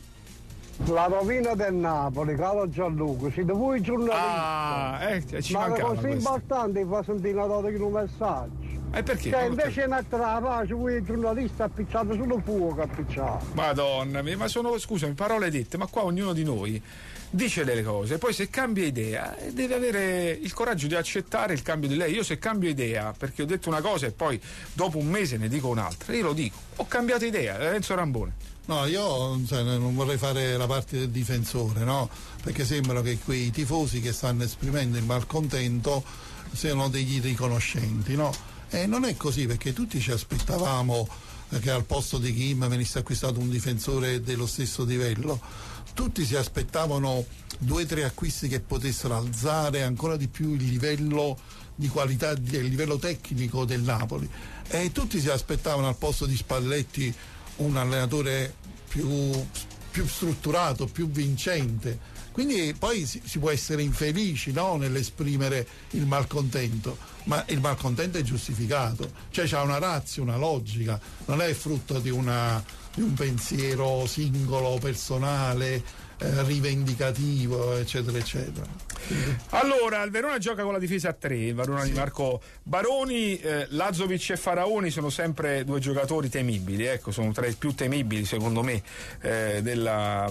La rovina del Napoli, caro Gianluca, siete voi giornalisti. Ah, eh, ci ma mancava è così questo. Importante fa sentire una data di un messaggio. E perché? Cioè, invece di mettere la pace, voi giornalisti appicciate sullo fuoco, appicciate. Madonna mia, ma sono, scusami, parole dette, ma qua ognuno di noi dice delle cose, poi se cambia idea deve avere il coraggio di accettare il cambio di lei. Io se cambio idea perché ho detto una cosa e poi dopo un mese ne dico un'altra, io lo dico, ho cambiato idea. Enzo Rambone. No, io cioè, non vorrei fare la parte del difensore, no? Perché sembra che quei tifosi che stanno esprimendo il malcontento siano degli riconoscenti, no? E non è così, perché tutti ci aspettavamo che al posto di Kim venisse acquistato un difensore dello stesso livello. Tutti si aspettavano due o tre acquisti che potessero alzare ancora di più il livello di qualità, il livello tecnico del Napoli, e tutti si aspettavano al posto di Spalletti un allenatore più, più strutturato, più vincente. Quindi poi si, si può essere infelici, no, nell'esprimere il malcontento, ma il malcontento è giustificato, cioè c'ha una ratio, una logica, non è frutto di, una, di un pensiero singolo, personale, eh, rivendicativo, eccetera eccetera. Allora, il Verona gioca con la difesa a tre, il Verona sì. di Marco Baroni, eh, Lazovic e Faraoni sono sempre due giocatori temibili, ecco, sono tra i più temibili secondo me eh, della,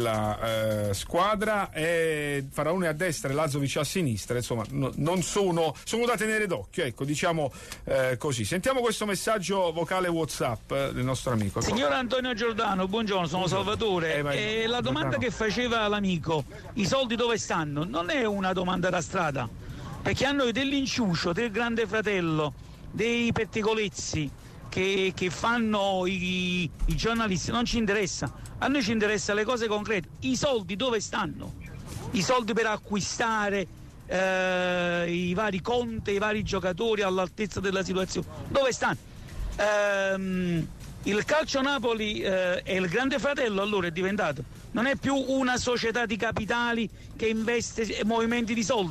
della eh, squadra, e Faraoni a destra e Lazovic a sinistra, insomma no, non sono, sono da tenere d'occhio, ecco, diciamo eh, così. Sentiamo questo messaggio vocale WhatsApp eh, del nostro amico. Signor Antonio Giordano, buongiorno, sono Salvatore, eh, vai, e la domanda che faceva l'amico, i soldi dove stanno? Non è una domanda da strada, perché a noi dell'inciucio, del Grande Fratello, dei pettegolezzi che, che fanno i, i giornalisti non ci interessa, a noi ci interessa le cose concrete. I soldi dove stanno? I soldi per acquistare eh, i vari Conte, i vari giocatori all'altezza della situazione, dove stanno? Ehm, il Calcio Napoli eh, è il Grande Fratello, allora è diventato, non è più una società di capitali che investe movimenti di soldi,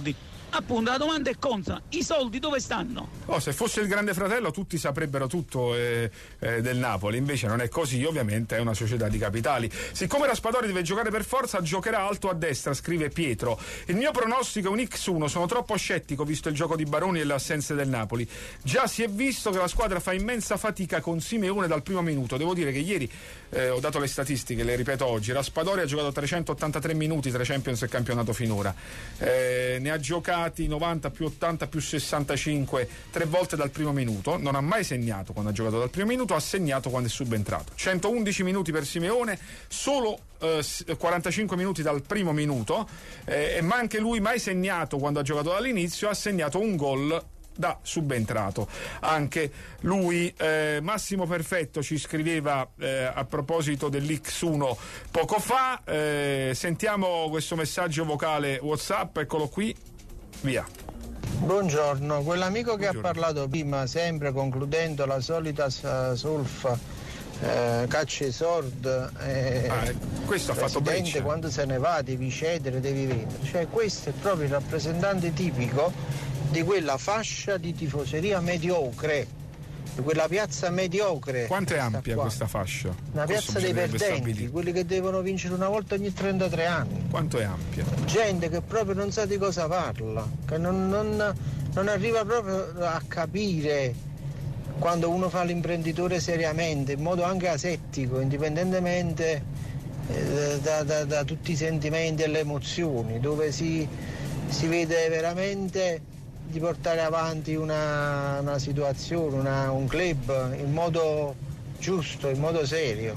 appunto la domanda è consona, i soldi dove stanno? Oh, se fosse il Grande Fratello tutti saprebbero tutto eh, eh, del Napoli, invece non è così, ovviamente è una società di capitali. Siccome Raspadori deve giocare per forza, giocherà alto a destra, scrive Pietro. Il mio pronostico è un ics uno, sono troppo scettico visto il gioco di Baroni e le assenze del Napoli. Già si è visto che la squadra fa immensa fatica con Simeone dal primo minuto. Devo dire che ieri eh, ho dato le statistiche, le ripeto oggi, Raspadori ha giocato trecentottantatré minuti tra Champions e campionato finora, eh, ne ha giocati novanta più ottanta più sessantacinque tre volte dal primo minuto, non ha mai segnato quando ha giocato dal primo minuto, ha segnato quando è subentrato. centoundici minuti per Simeone, solo eh, quarantacinque minuti dal primo minuto, eh, ma anche lui mai segnato quando ha giocato dall'inizio, ha segnato un gol da subentrato anche lui. eh, Massimo Perfetto ci scriveva eh, a proposito dell'ics uno poco fa, eh, sentiamo questo messaggio vocale WhatsApp, eccolo qui, via. Buongiorno, quell'amico che Buongiorno. ha parlato prima, sempre concludendo la solita solfa, eh, caccia e sord, eh, ah, questo ha fatto breccia. Quando se ne va devi cedere, devi vendere, cioè questo è proprio il rappresentante tipico di quella fascia di tifoseria mediocre, di quella piazza mediocre. Quanto è ampia qua. Questa fascia? Una piazza dei perdenti, stabilire. Quelli che devono vincere una volta ogni trentatré anni. Quanto è ampia? Gente che proprio non sa di cosa parla, che non, non, non arriva proprio a capire quando uno fa l'imprenditore seriamente, in modo anche asettico, indipendentemente eh, da, da, da tutti i sentimenti e le emozioni, dove si, si vede veramente di portare avanti una, una situazione, una, un club in modo giusto, in modo serio.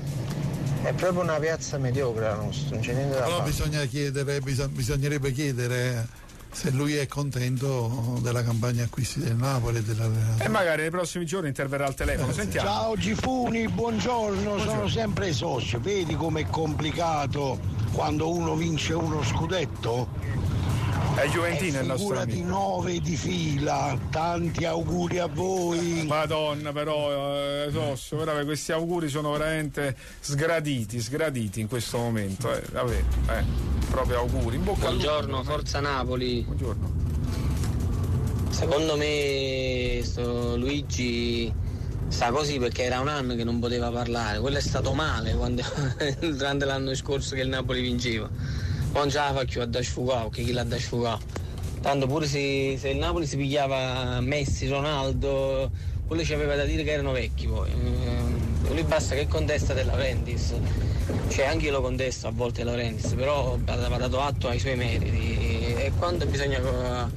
È proprio una piazza mediocre la nostra, non c'è niente da fare. Però bisogna chiedere, bisog- bisognerebbe chiedere se lui è contento della campagna acquisti del Napoli e della... E magari nei prossimi giorni interverrà al telefono. Eh, Sentiamo. Ciao Gifuni, buongiorno, buongiorno, sono sempre socio. Vedi com'è complicato quando uno vince uno scudetto? È Juventino il nostro amico. Di nove di fila, tanti auguri a voi. Madonna, però eh, Sosso, però, questi auguri sono veramente sgraditi, sgraditi in questo momento. Eh, vabbè, eh, proprio auguri. In bocca Buongiorno, al forza Napoli. Buongiorno. Secondo me sto Luigi sta così perché era un anno che non poteva parlare. Quello è stato male quando, durante l'anno scorso che il Napoli vinceva. Non ce la fa più a da sfugare, che chi l'ha da sfugare. Tanto pure se, se il Napoli si pigliava Messi, Ronaldo, quello ci aveva da dire che erano vecchi poi. Eh, lui basta che contesta De Laurentiis. Cioè anche io lo contesto a volte De Laurentiis, però va dato atto ai suoi meriti. E quando bisogna,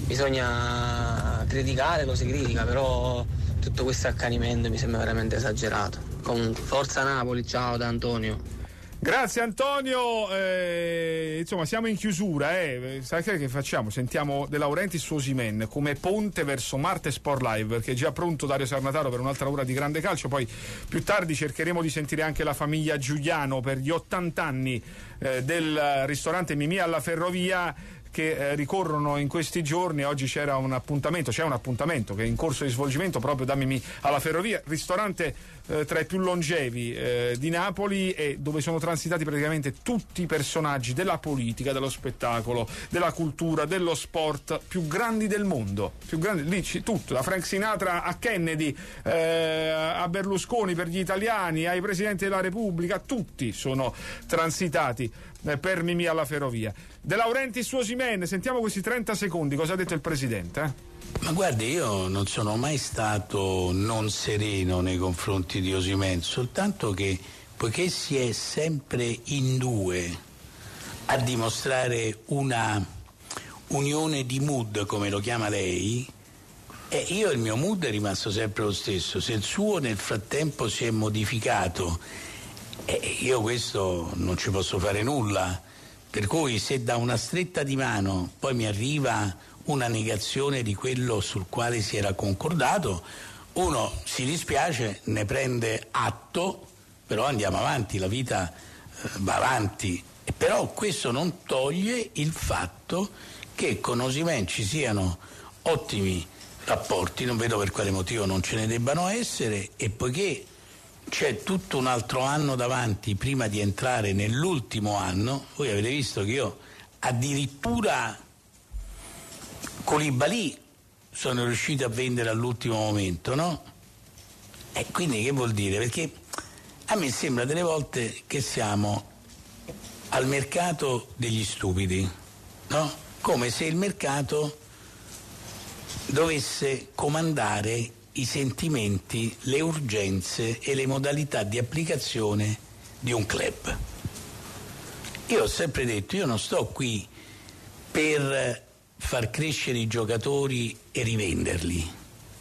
bisogna criticare lo si critica, però tutto questo accanimento mi sembra veramente esagerato. Comunque, forza Napoli, ciao da Antonio. Grazie Antonio, eh, insomma siamo in chiusura, eh. Sai che facciamo? Sentiamo De Laurentiis su Osimhen come ponte verso Marte Sport Live, perché è già pronto Dario Sarnataro per un'altra ora di grande calcio, poi più tardi cercheremo di sentire anche la famiglia Giuliano per gli ottanta anni eh, del ristorante Mimì alla Ferrovia, che eh, ricorrono in questi giorni. Oggi c'era un appuntamento, c'è un appuntamento che è in corso di svolgimento proprio da Mimì alla Ferrovia, ristorante eh, tra i più longevi eh, di Napoli, e dove sono transitati praticamente tutti i personaggi della politica, dello spettacolo, della cultura, dello sport più grandi del mondo, più grandi, lì c- tutto, da Frank Sinatra a Kennedy, eh, a Berlusconi per gli italiani, ai presidenti della Repubblica, tutti sono transitati per Mimì alla Ferrovia. De Laurentiis su Osimhen, sentiamo questi trenta secondi, cosa ha detto il presidente? Eh? Ma guardi, io non sono mai stato non sereno nei confronti di Osimhen, soltanto che poiché si è sempre in due a dimostrare una unione di mood, come lo chiama lei, e io il mio mood è rimasto sempre lo stesso. Se il suo nel frattempo si è modificato, eh, io questo non ci posso fare nulla, per cui se da una stretta di mano poi mi arriva una negazione di quello sul quale si era concordato, uno si dispiace, ne prende atto, però andiamo avanti, la vita eh, va avanti. E però questo non toglie il fatto che con Osimhen ci siano ottimi rapporti, non vedo per quale motivo non ce ne debbano essere, e poiché c'è tutto un altro anno davanti prima di entrare nell'ultimo anno, voi avete visto che io addirittura Koulibaly sono riuscito a vendere all'ultimo momento, no? E quindi che vuol dire? Perché a me sembra delle volte che siamo al mercato degli stupidi, no? Come se il mercato dovesse comandare i sentimenti, le urgenze e le modalità di applicazione di un club. Io ho sempre detto, io non sto qui per far crescere i giocatori e rivenderli.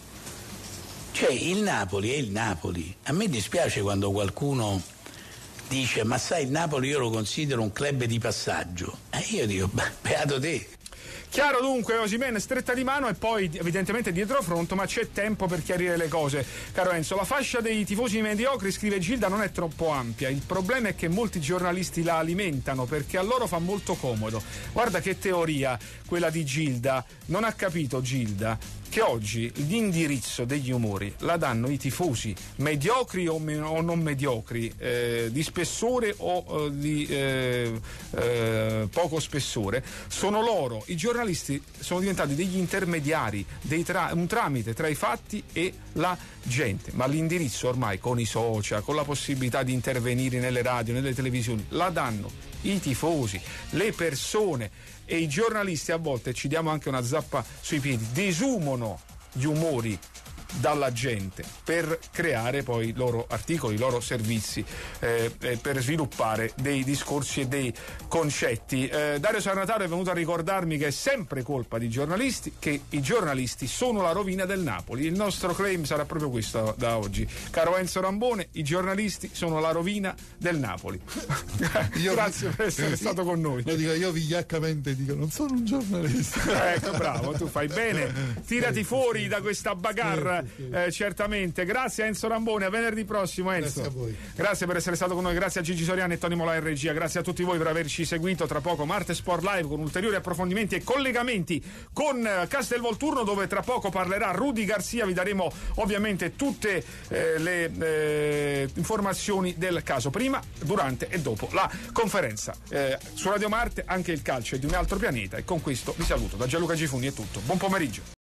Cioè il Napoli è il Napoli. A me dispiace quando qualcuno dice ma sai il Napoli io lo considero un club di passaggio. E io dico beato te. Chiaro dunque, Osimhen stretta di mano e poi evidentemente dietro fronte, ma c'è tempo per chiarire le cose. Caro Enzo, la fascia dei tifosi mediocri, scrive Gilda, non è troppo ampia. Il problema è che molti giornalisti la alimentano perché a loro fa molto comodo. Guarda che teoria quella di Gilda. Non ha capito Gilda che oggi l'indirizzo degli umori la danno i tifosi, mediocri o, me- o non mediocri, eh, di spessore o eh, di eh, eh, poco spessore. Sono loro, i giornalisti sono diventati degli intermediari, dei tra- un tramite tra i fatti e la gente, ma l'indirizzo ormai con i social, con la possibilità di intervenire nelle radio, nelle televisioni, la danno i tifosi, le persone. E i giornalisti a volte, ci diamo anche una zappa sui piedi, desumano gli umori dalla gente per creare poi i loro articoli, i loro servizi, eh, eh, per sviluppare dei discorsi e dei concetti. Eh, Dario Sarnataro è venuto a ricordarmi che è sempre colpa di giornalisti, che i giornalisti sono la rovina del Napoli. Il nostro claim sarà proprio questo da oggi. Caro Enzo Rambone, i giornalisti sono la rovina del Napoli. Io grazie per essere stato con noi. Lo dico, io vigliaccamente dico, non sono un giornalista. Ecco, bravo, tu fai bene. Tirati fuori da questa bagarra. Eh, certamente, grazie a Enzo Rambone, a venerdì prossimo Enzo. Grazie a voi. Grazie per essere stato con noi, grazie a Gigi Soriani e Tony Mola in regia, grazie a tutti voi per averci seguito. Tra poco Marte Sport Live con ulteriori approfondimenti e collegamenti con Castelvolturno, dove tra poco parlerà Rudy Garcia. Vi daremo ovviamente tutte eh, le eh, informazioni del caso, prima, durante e dopo la conferenza. Eh, su Radio Marte anche il calcio è di un altro pianeta, e con questo vi saluto. Da Gianluca Gifuni è tutto, buon pomeriggio.